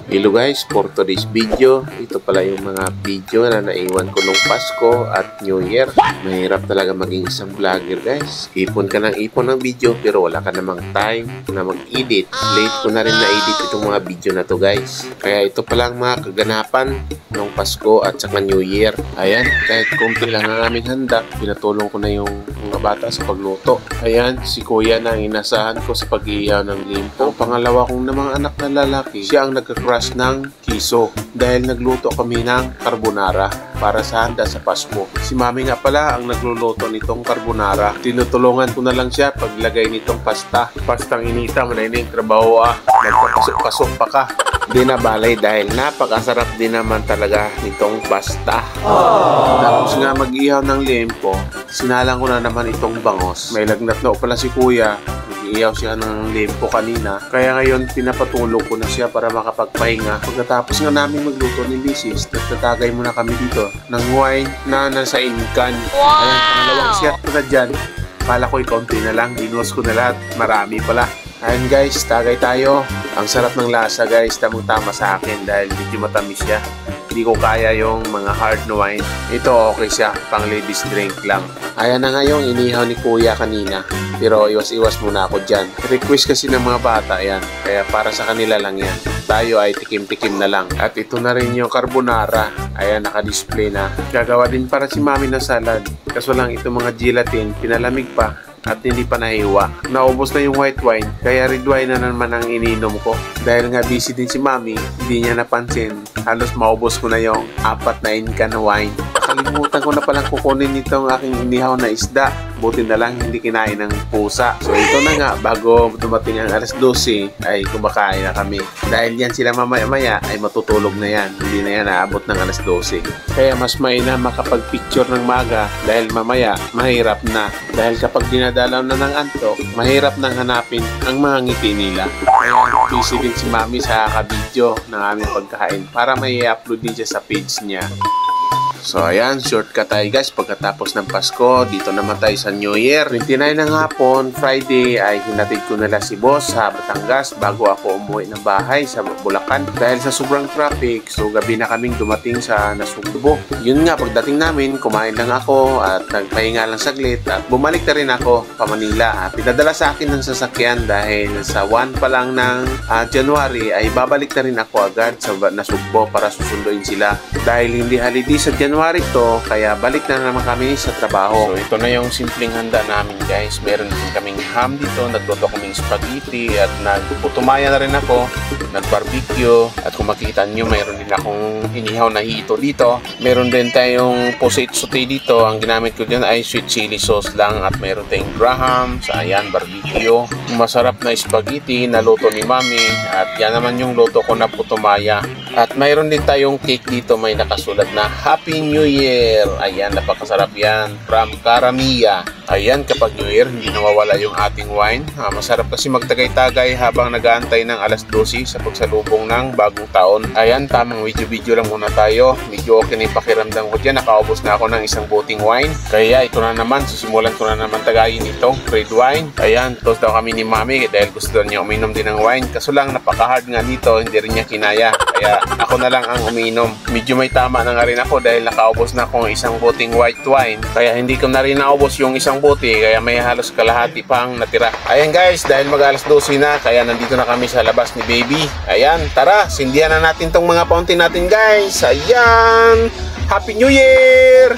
Hello guys, for today's video, ito pala yung mga video na naiwan ko nung Pasko at New Year. Mahirap talaga maging isang vlogger guys. Ipon ka ng ipon ng video pero wala ka namang time na mag-edit. Late ko na rin na-edit itong mga video na to guys. Kaya ito pala ang mga kaganapan nung Pasko at saka New Year. Ayan, kahit konti lang ang aming handa, pinatulong ko na yung mga bata sa pagluto. Ayan, si Kuya na ang inasahan ko sa pag-iihaw ng limpo. Ang pangalawa kong namang anak na lalaki, siya ang nagka-crush ng kiso dahil nagluto kami ng carbonara para sa handa sa Pasko. Si Mami nga pala ang nagluluto nitong carbonara. Tinutulungan ko na lang siya paglagay nitong pasta. Pastang inita, manay trabaho nagpapasok-pasok pa ka. Di na balay dahil napakasarap din naman talaga nitong pasta. Tapos nga mag-ihaw ng limpo, sinalang ko na naman itong bangos. May lagnat na pala si Kuya. Iyaw siya ng limpo kanina. Kaya ngayon pinapatulog ko na siya para makapagpahinga. Pagkatapos nga namin magluto ni Mrs., nagtatagay muna kami dito ng wine na nasa inkan. Ayan, pangalawang shot ko na dyan. Kala ko konti na lang, dinos ko na lahat. Marami pala. Ayan guys, tagay tayo. Ang sarap ng lasa guys, tamang-tama sa akin dahil medyo matamis siya. Hindi ko kaya yung mga hard na wine. Ito okay siya, pang ladies drink lang. Ayan na nga yung inihaw ni Kuya kanina. Pero iwas-iwas muna ako dyan. Request kasi ng mga bata yan. Kaya para sa kanila lang yan. Tayo ay tikim-tikim na lang. At ito na rin yung carbonara. Ayan, naka-display na. Gagawa din para si Mami ng salad. Kaso lang ito mga gelatin, pinalamig pa. At hindi pa nahiwa. Naubos na yung white wine, kaya red wine na naman ang ininom ko. Dahil nga busy din si Mami, hindi niya napansin. Halos maubos ko na yung 4 na inkan na wine. Kalimutan ko na palang kukunin itong aking inihaw na isda. Buti na lang hindi kinain ng pusa. So ito na nga, bago dumating ang alas 12 ay kumakain na kami. Dahil yan sila mamaya-maya ay matutulog na yan. Hindi na yan naabot ng alas 12. Kaya mas maina makapag-picture ng maga dahil mamaya mahirap na. Dahil kapag dinadalaw na ng antok, mahirap nang hanapin ang mga ngiti nila. Kaya busy din si Mami sa kabidyo ng aming pagkain para may i-upload din siya sa page niya. So ayan, shortcut tayo guys pagkatapos ng Pasko. Dito naman tayo sa New Year. 29 ng hapon, Friday ay hinatid ko nila si Boss sa Batangas bago ako umuwi ng bahay sa Bulacan. Dahil sa sobrang traffic, so gabi na kaming dumating sa Nasugbo. Yun nga, pagdating namin, kumain lang ako at nagpahinga lang saglit at bumalik na rin ako pa Manila. Pinadala sa akin ng sasakyan dahil sa 1 pa lang ng January ay babalik na rin ako agad sa Nasugbo para susunduin sila. Dahil hindi holiday sa January to, kaya balik na naman kami sa trabaho. So ito na yung simpleng handa namin guys. Meron din kaming ham dito, nagluto kaming spaghetti at nagputumaya na rin ako, nag-barbecue at kung makikita nyo mayroon din akong inihaw na hito dito. Meron din tayong posate saute dito. Ang ginamit ko dyan ay sweet chili sauce lang at meron tayong graham, sa ayan, barbecue. Masarap na spaghetti na luto ni Mami at yan naman yung luto ko na putumaya. At mayroon din tayong cake dito, may nakasulat na Happy New Year. Ayan, napakasarap yan. From Karamiya. Ayan, kapag New Year, hindi nawawala yung ating wine. Masarap kasi magtagay-tagay habang nag-aantay ng alas 12 sa pagsalubong ng bagong taon. Ayan, tamang video-video lang muna tayo. Medyo okay na yung pakiramdam ko dyan. Nakaubos na ako ng isang buting wine. Kaya ito na naman, susimulan ko na naman tagayin itong red wine. Ayan, toast daw kami ni Mami dahil gusto niya uminom din ng wine. Kaso lang, napaka-hard nga dito. Hindi rin niya kinaya. Kaya ako na lang ang uminom. Medyo may tama na nga rin ako dahil nakaubos na akong isang buting white wine. Kaya hindi ko na rin naubos yung isang buti. Kaya may halos kalahati pang natira. Ayan guys, dahil mag-alas 12 na, kaya nandito na kami sa labas ni Baby. Ayan, tara, sindihan na natin tong mga fountain natin guys. Ayan, Happy New Year!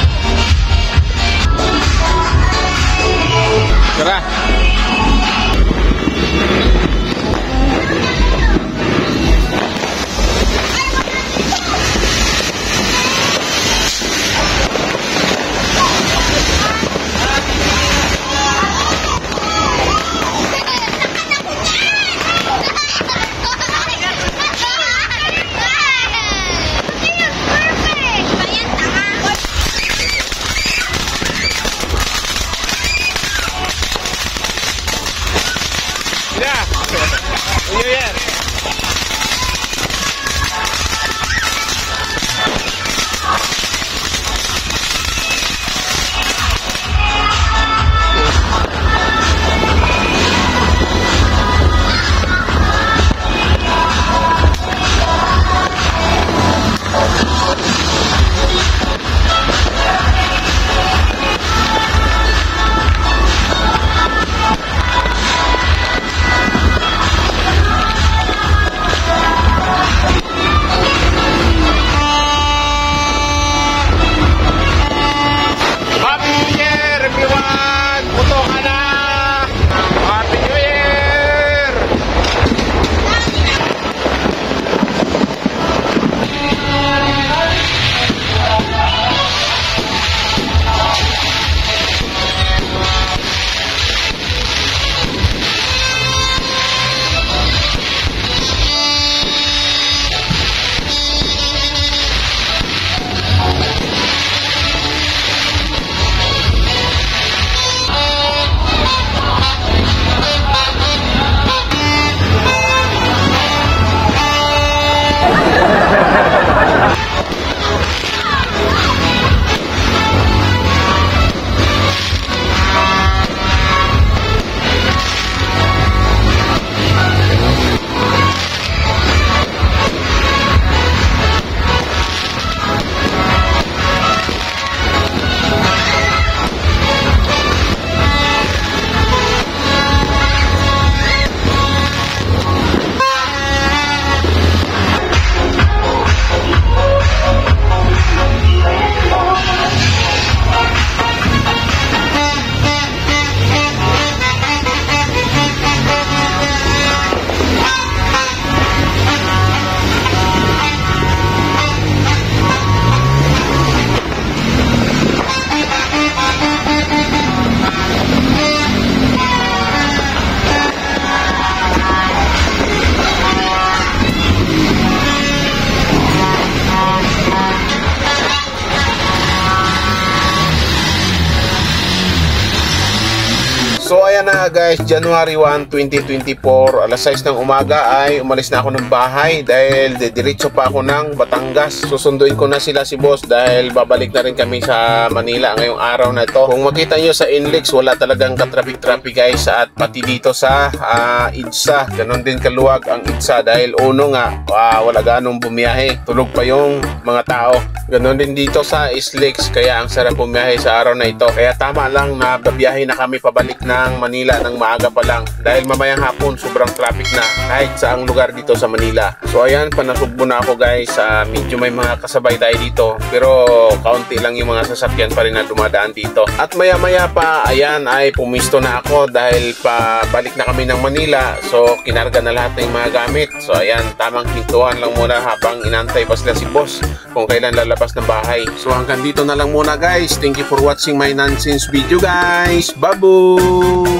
Tara! ayan na guys, January 1, 2024, alas 6 ng umaga ay umalis na ako ng bahay dahil diretso pa ako ng Batangas. Susunduin ko na sila si boss dahil babalik na rin kami sa Manila ngayong araw na ito. Kung makita nyo sa Inlex, wala talagang katraffic-traffic guys, at pati dito sa EDSA, ganon din kaluwag ang EDSA dahil uno nga, wala ganong bumiyahe, tulog pa yung mga tao. Ganon din dito sa Islex, kaya ang sarap bumiyahe sa araw na ito. Kaya tama lang na babiyahe na kami pabalik ng Manila ng maaga pa lang dahil mamayang hapon sobrang traffic na kahit saang lugar dito sa Manila. So ayan, panasugbo na ako guys. Medyo may mga kasabay tayo dito pero kaunti lang yung mga sasakyan pa rin na dumadaan dito. At maya maya pa, ayan, ay pumisto na ako dahil pabalik na kami ng Manila. So kinarga na lahat ng mga gamit. So ayan, tamang pintuan lang muna habang inantay pa sila si boss kung kailan lalabas ng bahay. So hanggang dito na lang muna guys. Thank you for watching my nonsense video guys. Babu!